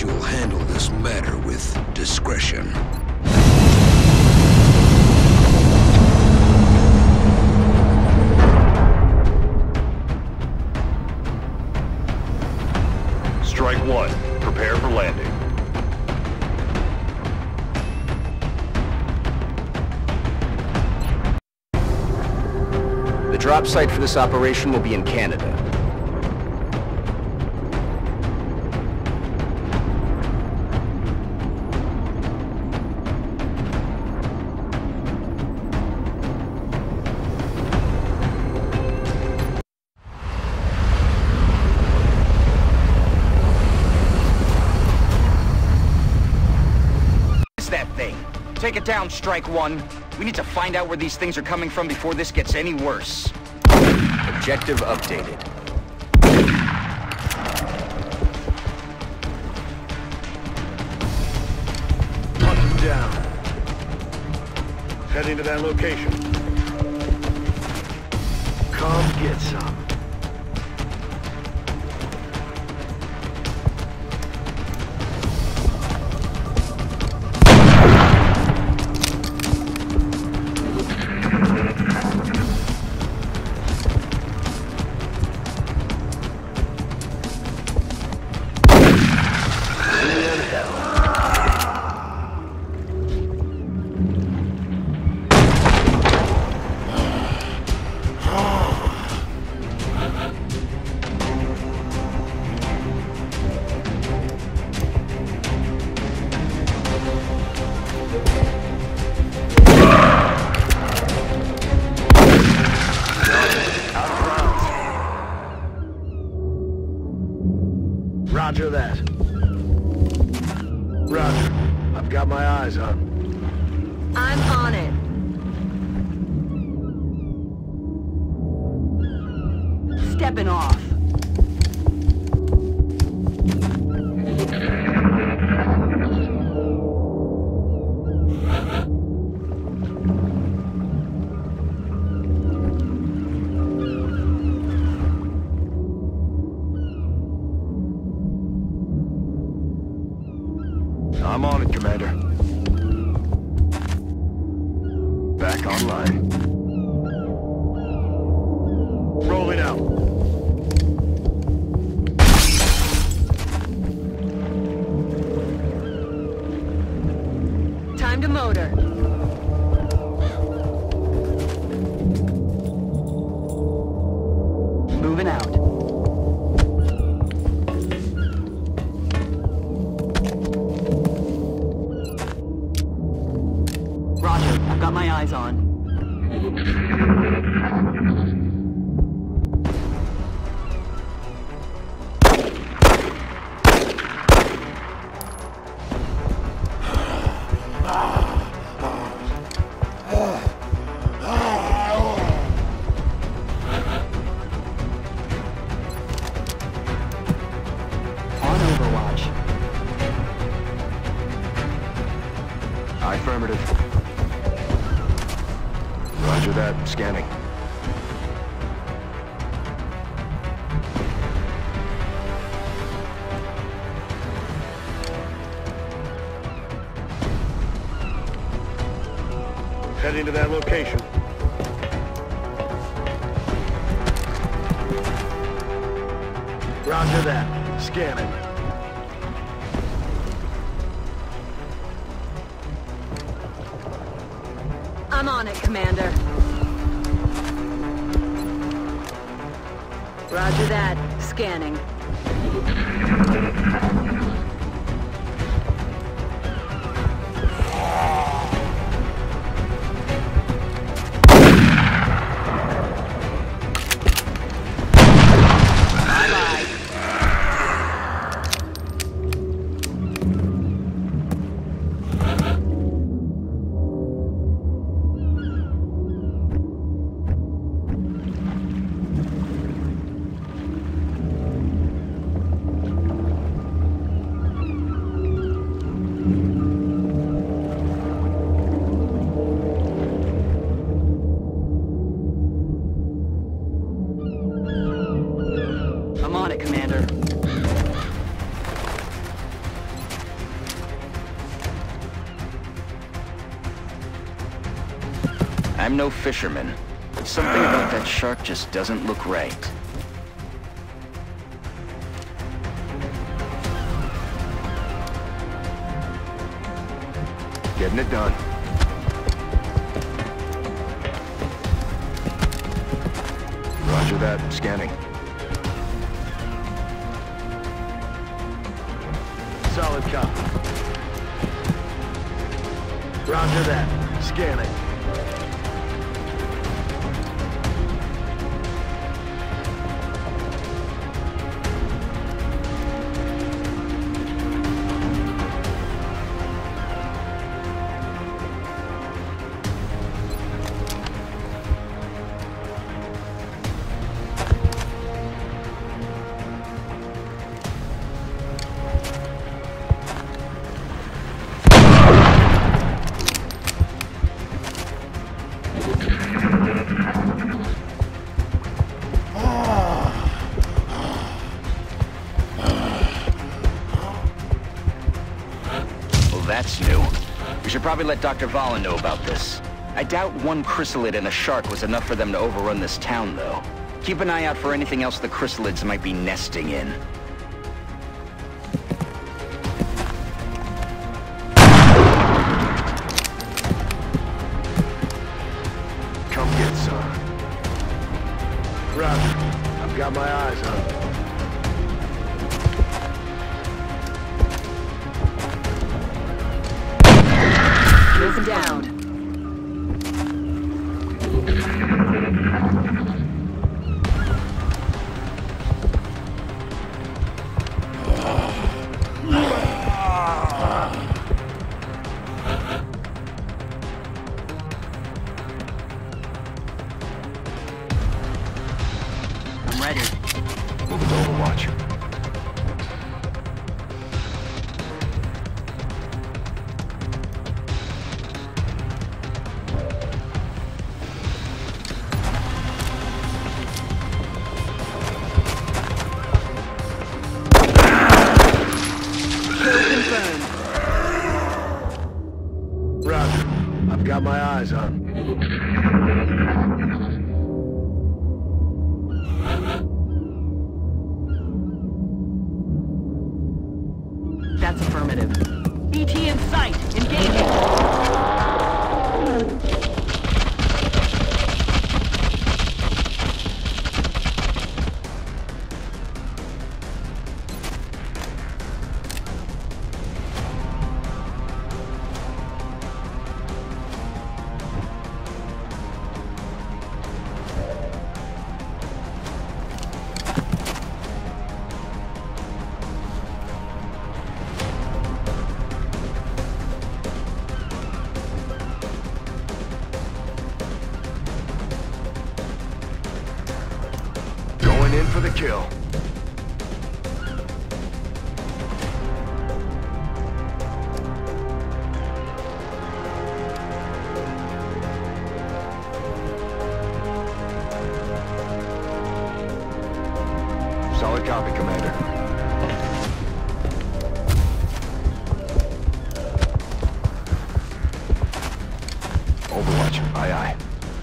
trust you'll handle this matter with discretion. Strike one. Prepare for landing. The drop site for this operation will be in Canada. That thing. Take it down, Strike One. We need to find out where these things are coming from before this gets any worse. Objective updated. Hunt them down. Heading to that location. Come get some. Roger that. Roger. I've got my eyes on. I'm on it. Stepping off. I'm on it, Commander. Back online. Rolling out. Time to motor. Moving out. Roger, I've got my eyes on. On Overwatch. Affirmative. Roger that. Scanning. Heading to that location. Roger that. Scanning. I'm on it, Commander. Roger that. Scanning. I'm no fisherman, but something about that shark just doesn't look right. Getting it done. Roger that. Scanning. Solid copy. Roger that. Scanning. That's new. We should probably let Dr. Valen know about this. I doubt one Chrysallid and a shark was enough for them to overrun this town, though. Keep an eye out for anything else the Chryssallids might be nesting in. Come get some. Roger. I've got my eyes on it. Down. I'm ready. Moving to Overwatch. Roger. I've got my eyes on. That's affirmative. ET in sight. Engaging. In for the kill. Solid copy, Commander. Overwatch. Aye, aye.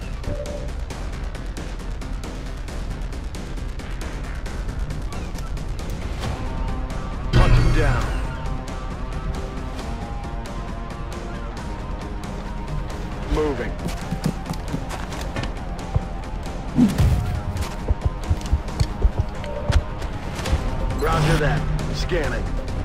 Down. Moving. Roger that. Scanning.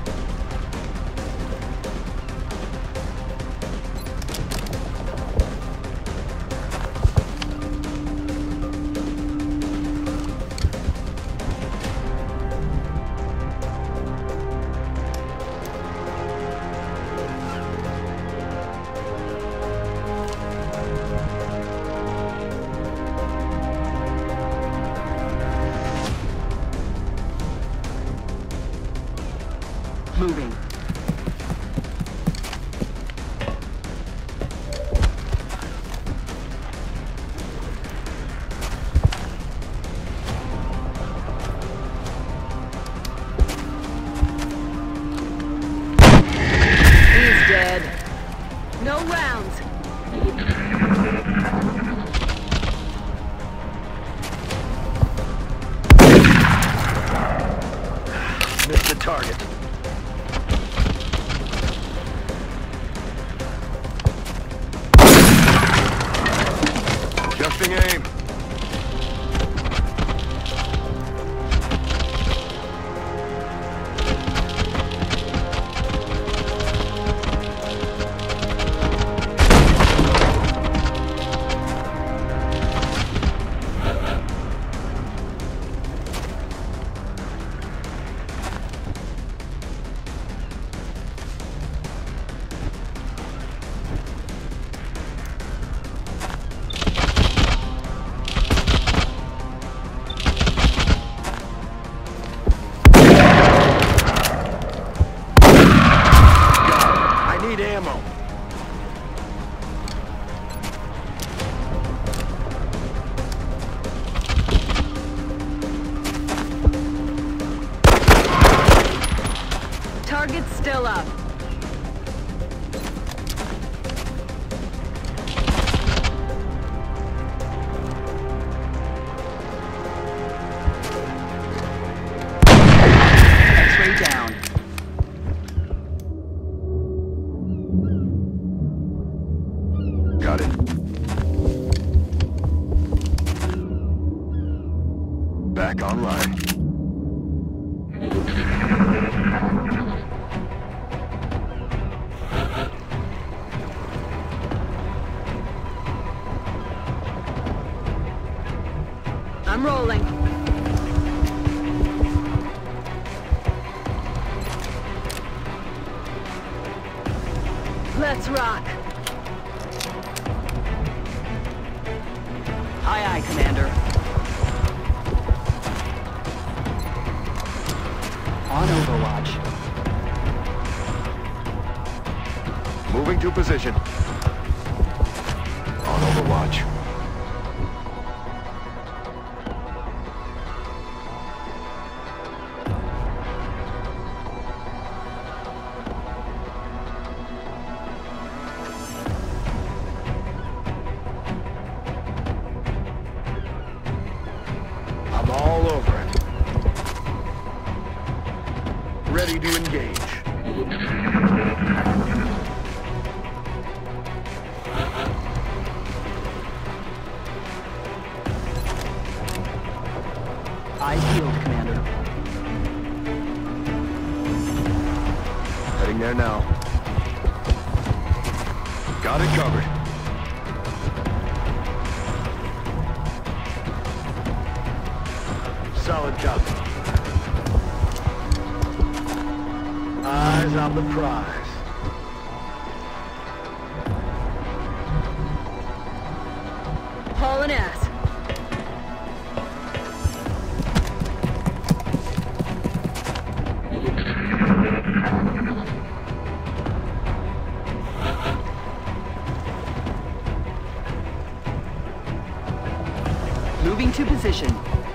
Moving. He's dead. No rounds. target. Adjusting aim. Ammo. Target's still up. X-ray down. Got it. Back online. I'm rolling. Let's rock. Aye, aye, Commander. On Overwatch. Moving to position. On Overwatch. I'm all over it. Ready to engage. Eyes peeled, Commander. Heading there now. Got it covered. Solid copy. Eyes on the prize. Hauling ass. Moving to position.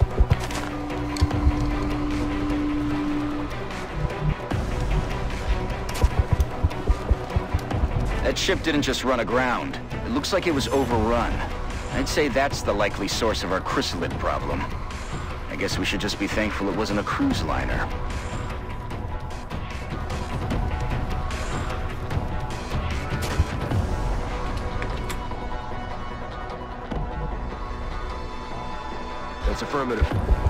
That ship didn't just run aground. It looks like it was overrun. I'd say that's the likely source of our Chrysallid problem. I guess we should just be thankful it wasn't a cruise liner. That's affirmative.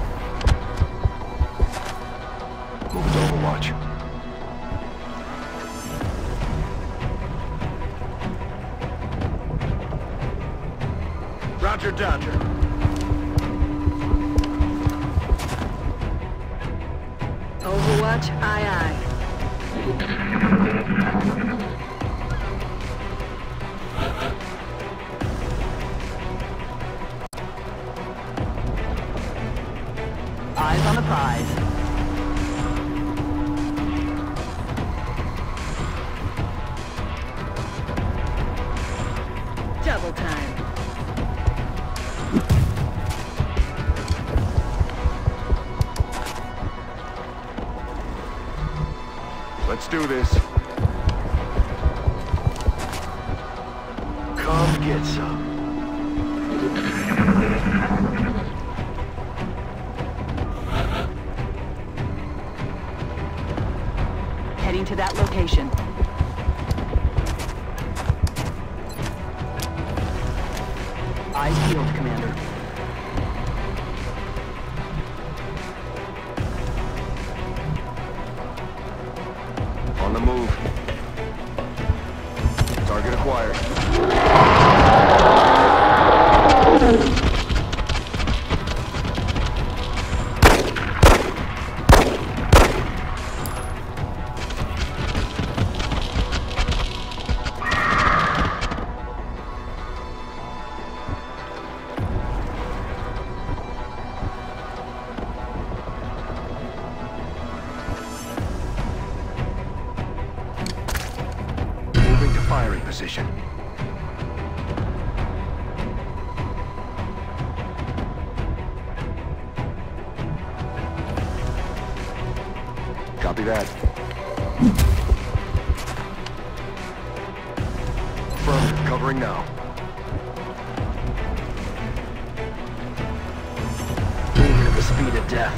Moving to Overwatch. Roger, Dodger. Overwatch, aye, aye. Eyes on the prize. Double time. Let's do this. Come get some. Heading to that location. Eyes peeled, Commander. On the move. Target acquired. Moving to firing position. Copy that. Affirmative, covering now. Moving at the speed of death.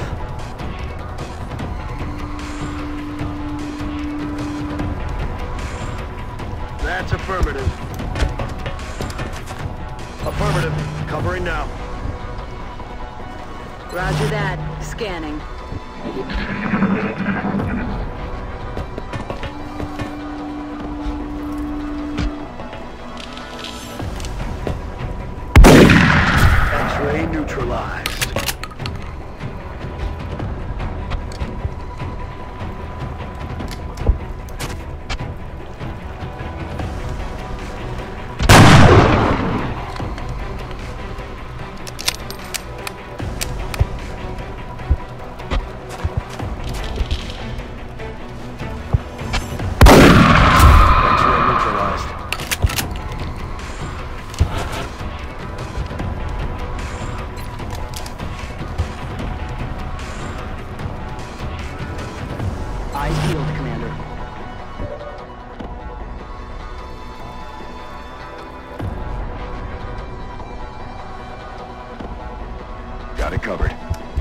That's affirmative. Affirmative, covering now. Roger that. Scanning. X-ray neutralized. Eyes peeled, Commander. Got it covered.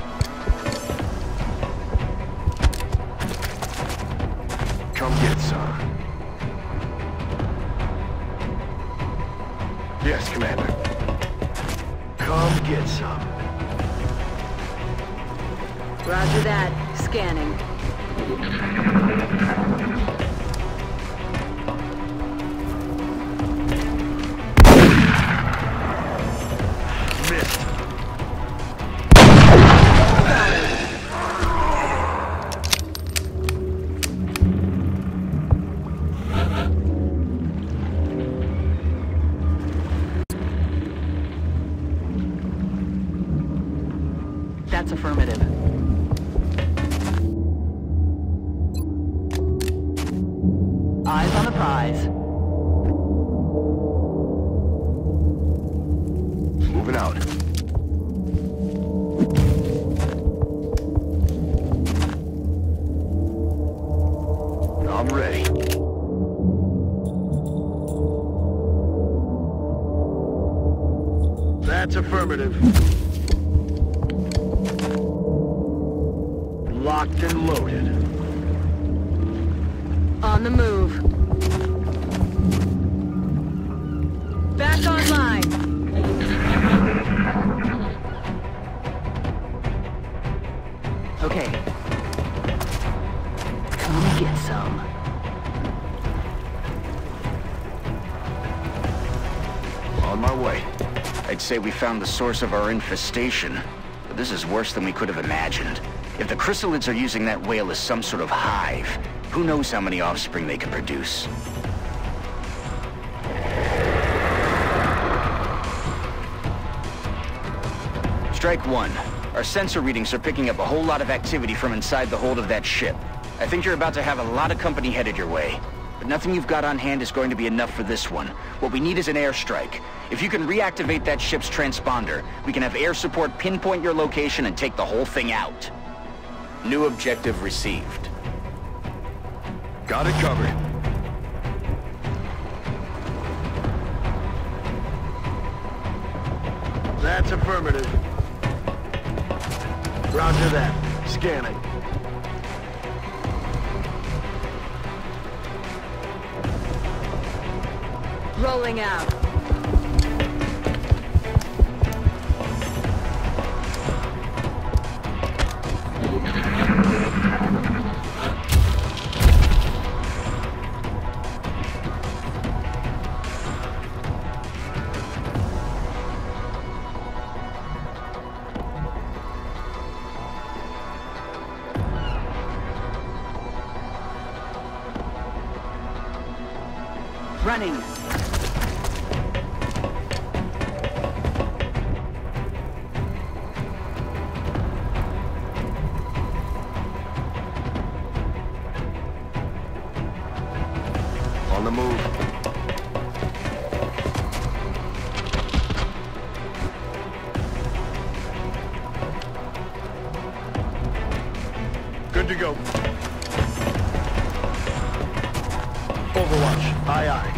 Come get some. Yes, Commander. Come get some. Roger that. Scanning. Missed. That's affirmative. Eyes on the prize. Moving out. I'm ready. That's affirmative. Locked and loaded. On the move. Back online. Okay. Come get some. On my way. I'd say we found the source of our infestation, but this is worse than we could have imagined. If the Chrysalids are using that whale as some sort of hive, who knows how many offspring they can produce? Strike one. Our sensor readings are picking up a whole lot of activity from inside the hold of that ship. I think you're about to have a lot of company headed your way. But nothing you've got on hand is going to be enough for this one. What we need is an airstrike. If you can reactivate that ship's transponder, we can have air support pinpoint your location and take the whole thing out. New objective received. Got it covered. That's affirmative. Roger that. Scanning. Rolling out. Running. On the move. Good to go. Overwatch. Aye, aye.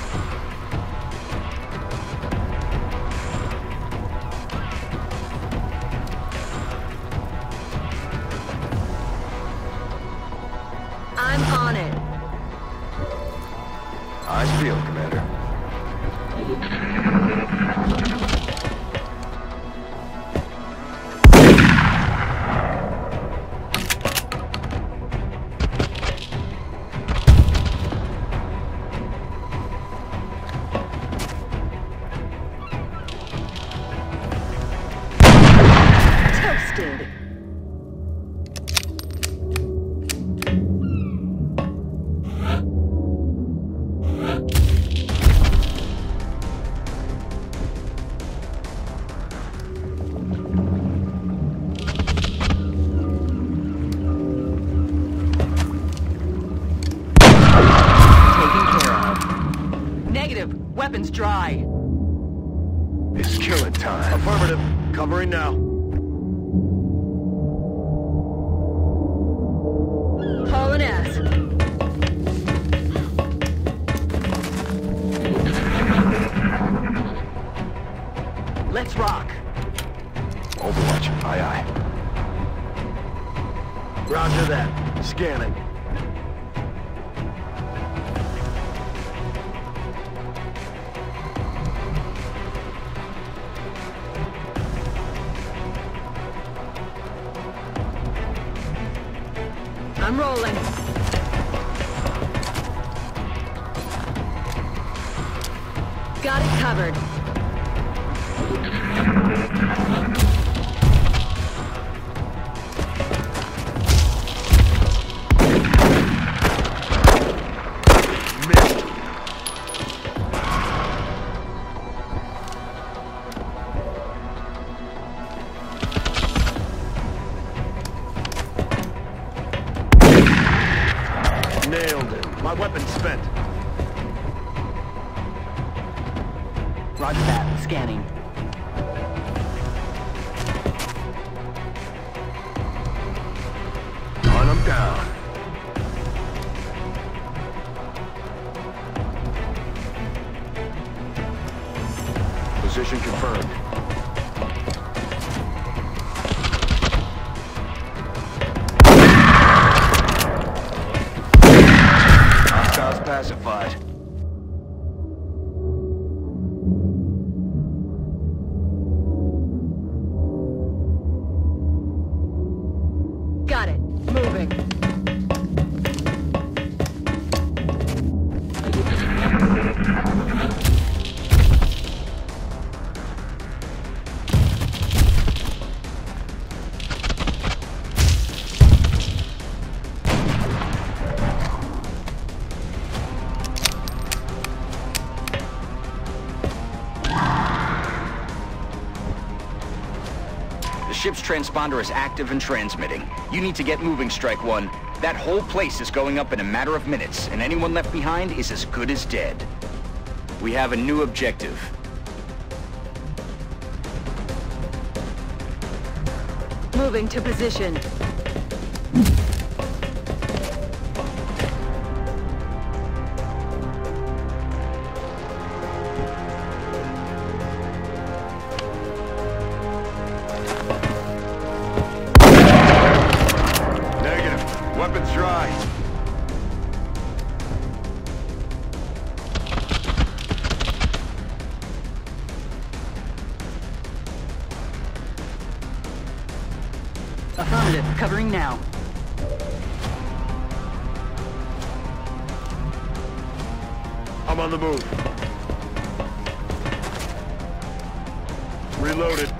I'm on it. Eyes peeled, Commander. Toasted. Negative. Weapons dry. It's killing time. Affirmative. Covering now. Hauling ass. Let's rock. Overwatch. Aye, aye. Roger that. Scanning. I'm rolling. Got it covered. Missed. Nailed it. My weapon's spent. Roger that. Scanning. On them down. Position confirmed. Hostiles pacified. Got it. Moving. The ship's transponder is active and transmitting. You need to get moving, Strike One. That whole place is going up in a matter of minutes, and anyone left behind is as good as dead. We have a new objective. Moving to position. Negative. Weapons dry. I'm on the move. Reloaded.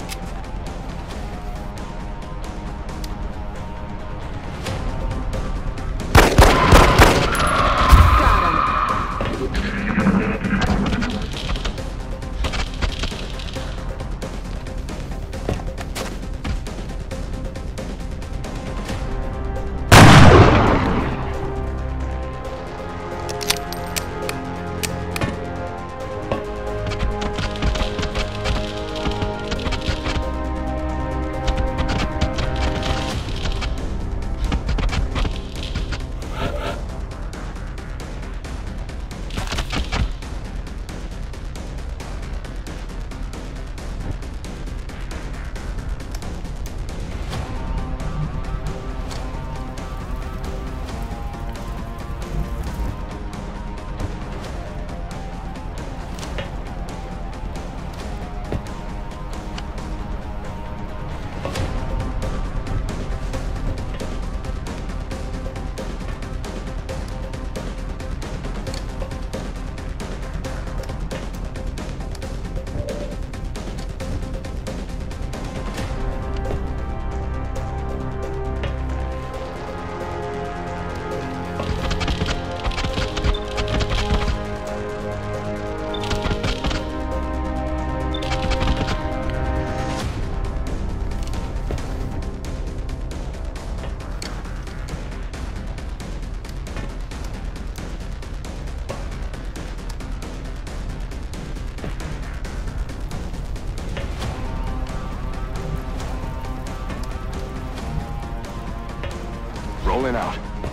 Rolling out.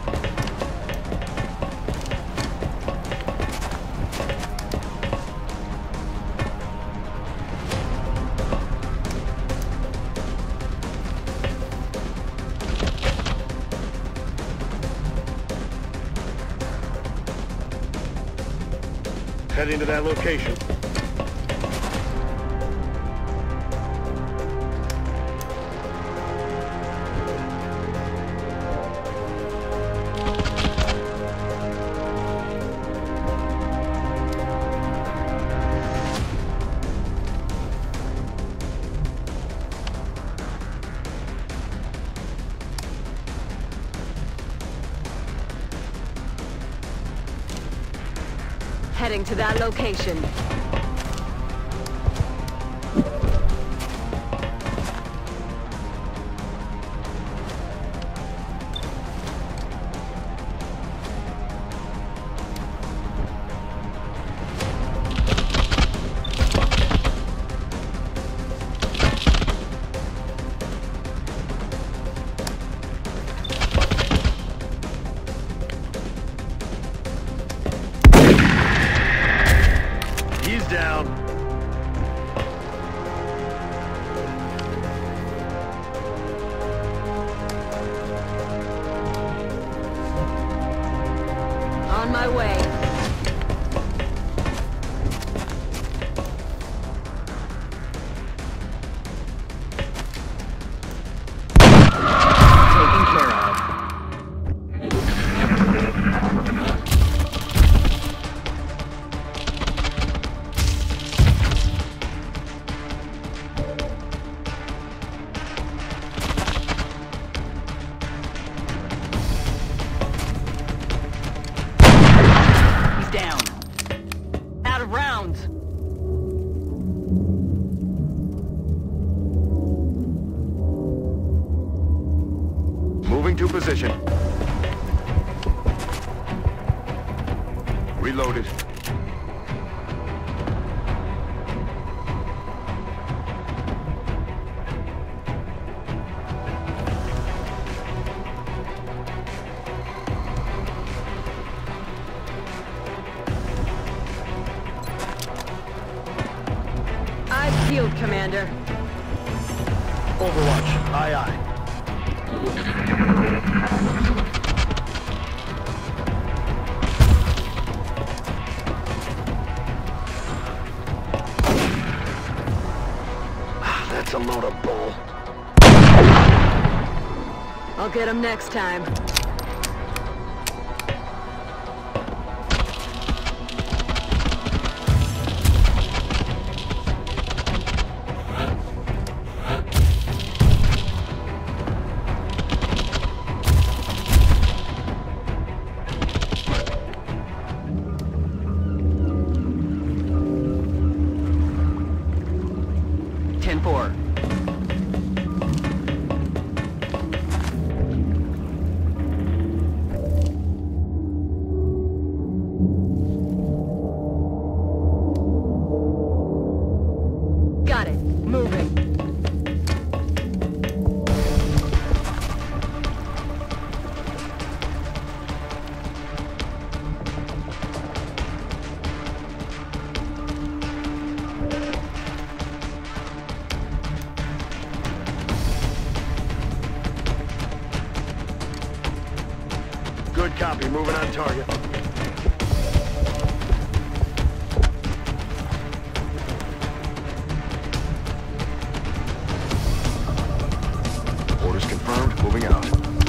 Heading to that location. Heading to that location. Down. On my way. Taken care of. Rounds. Moving to position. Reloaded. Field Commander. Overwatch. Aye, aye. That's a load of bull. I'll get him next time. Good copy. Moving on target. Orders confirmed. Moving out.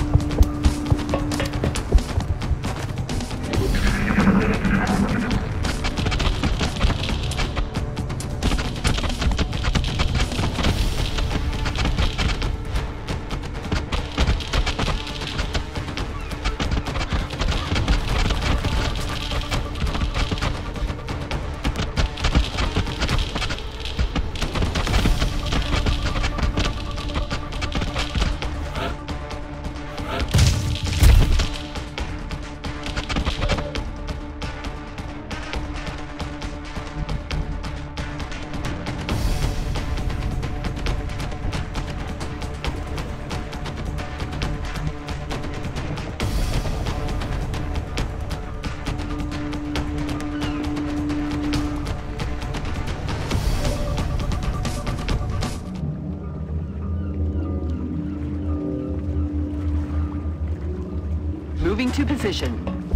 Moving to position.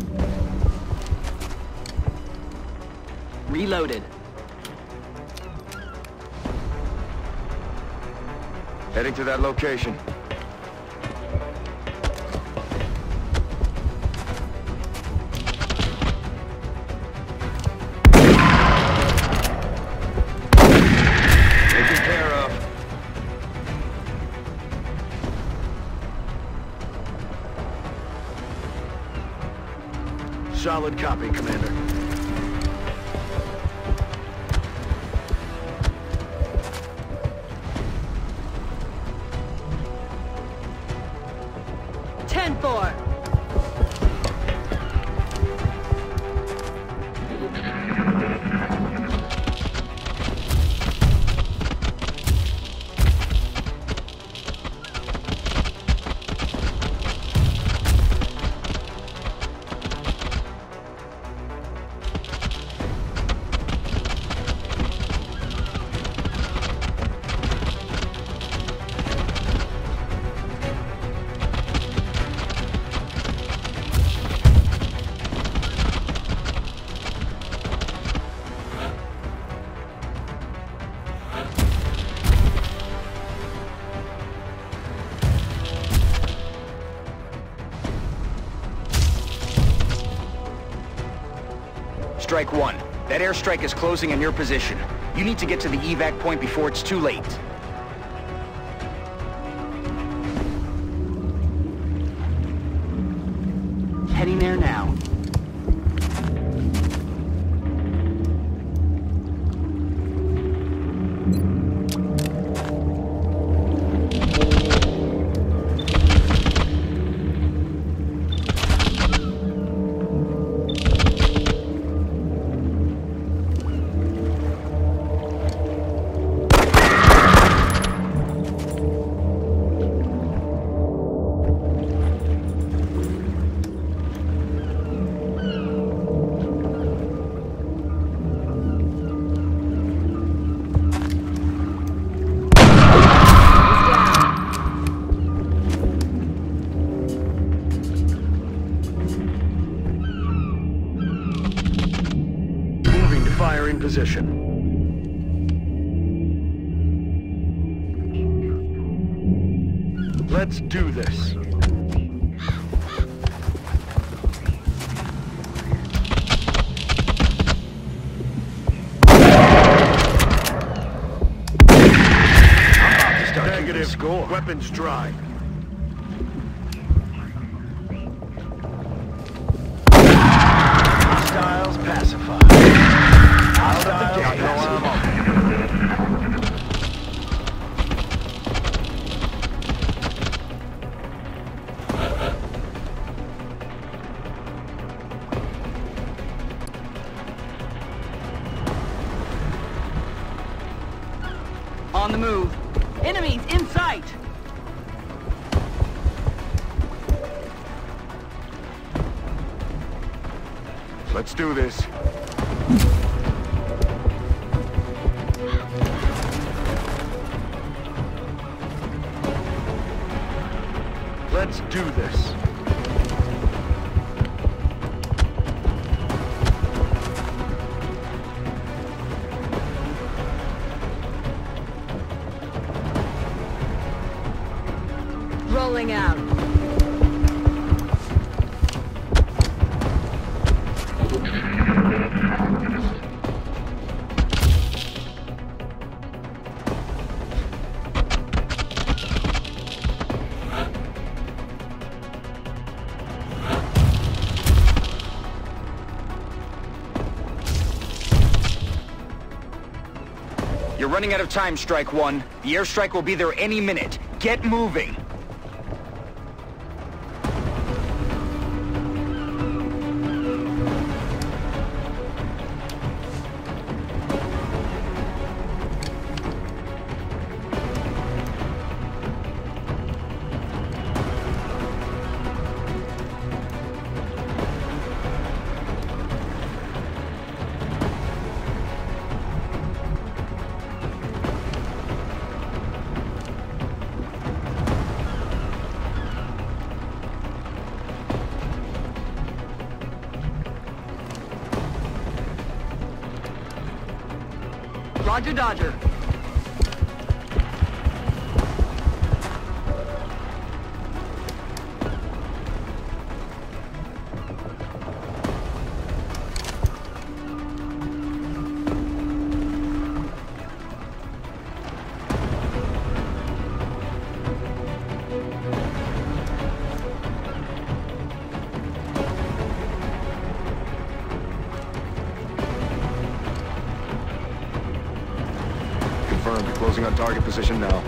Reloaded. Heading to that location. Taken care of. Solid copy, Commander. Ten-4. Strike one. That airstrike is closing in your position. You need to get to the evac point before it's too late. Heading there now. Fire in position. Let's do this. Negative score. Weapons dry. Hostiles pacified. On the move. Enemies in sight! Let's do this. Let's do this. running out of time, Strike One. The airstrike will be there any minute. Get moving! Roger, Dodger. Confirmed. Closing on target position now.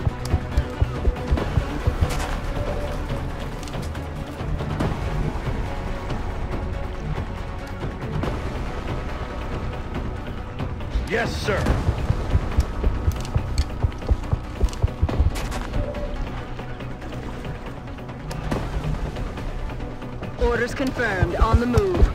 Yes, sir. Orders confirmed. On the move.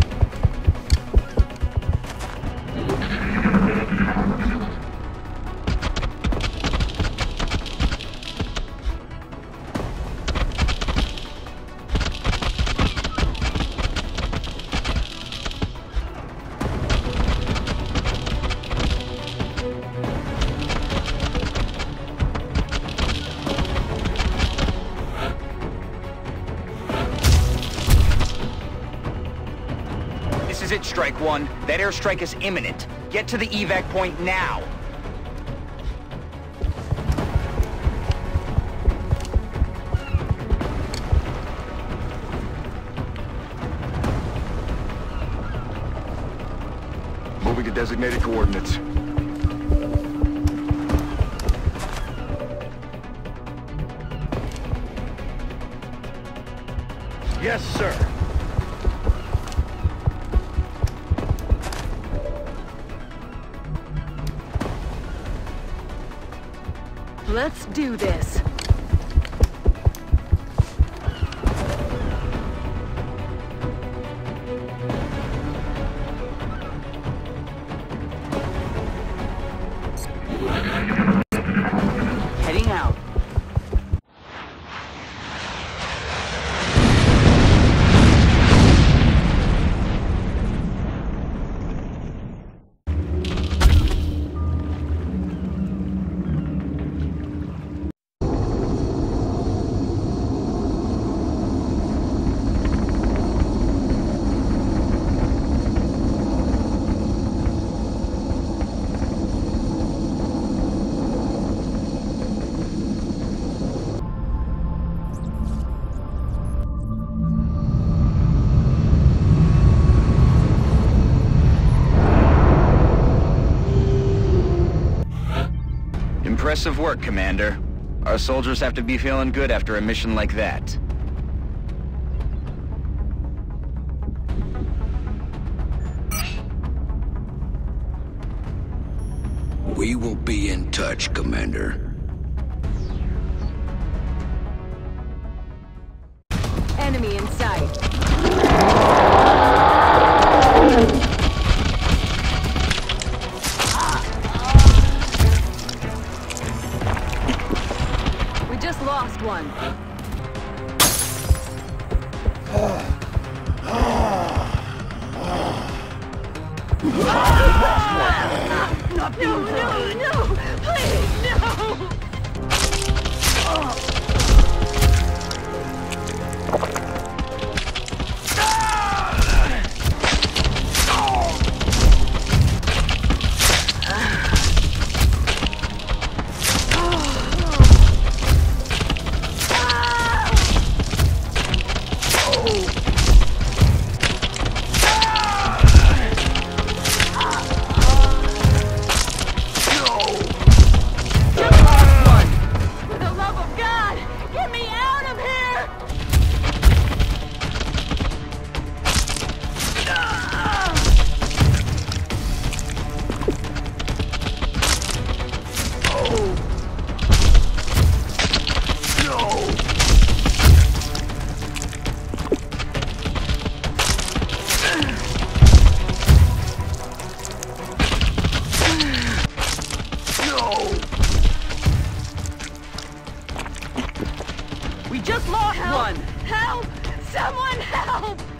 This is it, Strike One. That airstrike is imminent. Get to the evac point now. Moving to designated coordinates. Yes, sir. Let's do this. Heading out. Impressive work, Commander. Our soldiers have to be feeling good after a mission like that. We will be in touch, Commander. Enemy in sight. We just lost one. No, please, no! We just lost Help! one! Help! Someone help!